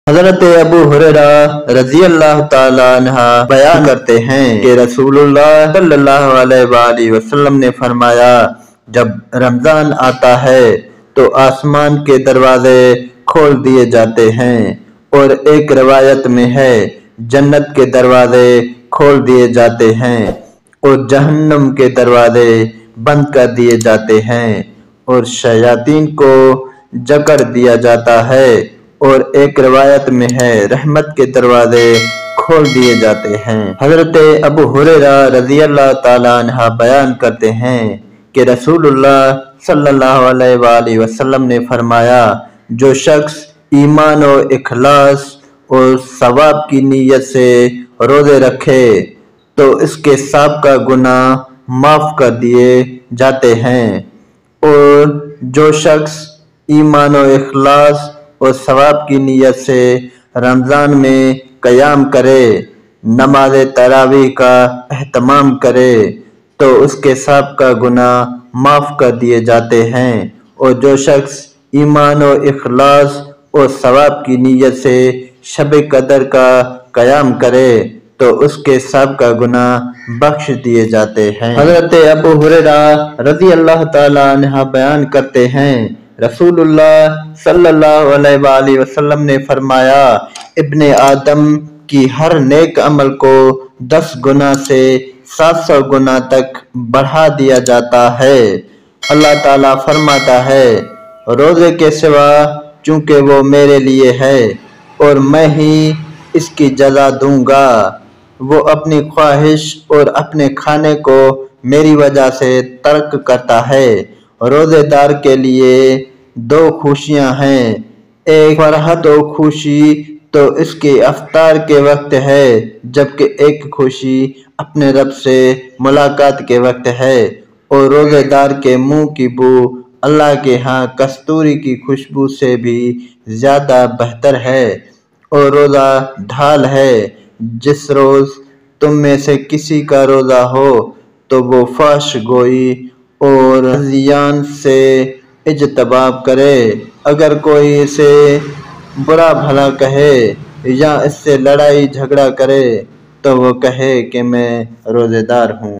حضرت ابو ہریرہ رضی اللہ تعالیٰ عنہ بیان کرتے ہیں کہ رسول اللہ صلی اللہ علیہ وآلہ وسلم نے فرمایا، جب رمضان آتا ہے تو آسمان کے دروازے کھول دیے جاتے ہیں، اور ایک روایت میں ہے جنت کے دروازے کھول دیے جاتے ہیں اور جہنم کے دروازے بند کر دیے جاتے ہیں، اور شیاطین کو جکڑ دیا جاتا ہے، اور ایک روایت میں ہے رحمت کے دروازے کھول دیے جاتے ہیں۔ حضرت ابو ہریرہ رضی اللہ تعالیٰ عنہ بیان کرتے ہیں کہ رسول اللہ صلی اللہ علیہ وآلہ وسلم نے فرمایا، جو شخص ایمان و اخلاص اور ثواب کی نیت سے روزے رکھے تو اس کے سابقہ گناہ معاف کر دیے جاتے ہیں، اور جو شخص ایمان و اخلاص اور ثواب کی نیت سے رمضان میں قیام کرے، نماز تراویح کا اہتمام کرے تو اس کے سابقہ گناہ معاف کر دیے جاتے ہیں، اور جو شخص ایمان و اخلاص اور ثواب کی نیت سے شب قدر کا قیام کرے تو اس کے سابقہ گناہ بخش دیے جاتے ہیں۔ حضرت ابو ہریرہ رضی اللہ تعالیٰ عنہ بیان کرتے ہیں، رسول اللہ صلی اللہ علیہ وآلہ وسلم نے فرمایا، ابن آدم کی ہر نیک عمل کو 10 گنا سے 700 گنا تک بڑھا دیا جاتا ہے۔ اللہ تعالیٰ فرماتا ہے، روزے کے سوا چونکہ وہ میرے لیے ہے اور میں ہی اس کی جزا دوں گا، وہ اپنی خواہش اور اپنے کھانے کو میری وجہ سے ترک کرتا ہے۔ روزے دار کے لیے 2 خوشیاں ہیں، ایک فرحت و خوشی تو اس کے افطار کے وقت ہے، جبکہ ایک خوشی اپنے رب سے ملاقات کے وقت ہے، اور روزے دار کے منہ کی بو اللہ کے ہاں کستوری کی خوشبو سے بھی زیادہ بہتر ہے، اور روزہ ڈھال ہے۔ جس روز تم میں سے کسی کا روزہ ہو تو وہ فحش گوئی اور ہذیان سے اجتناب کرے، اگر کوئی اسے برا بھلا کہے یا اس سے لڑائی جھگڑا کرے تو وہ کہے کہ میں روزے دار ہوں۔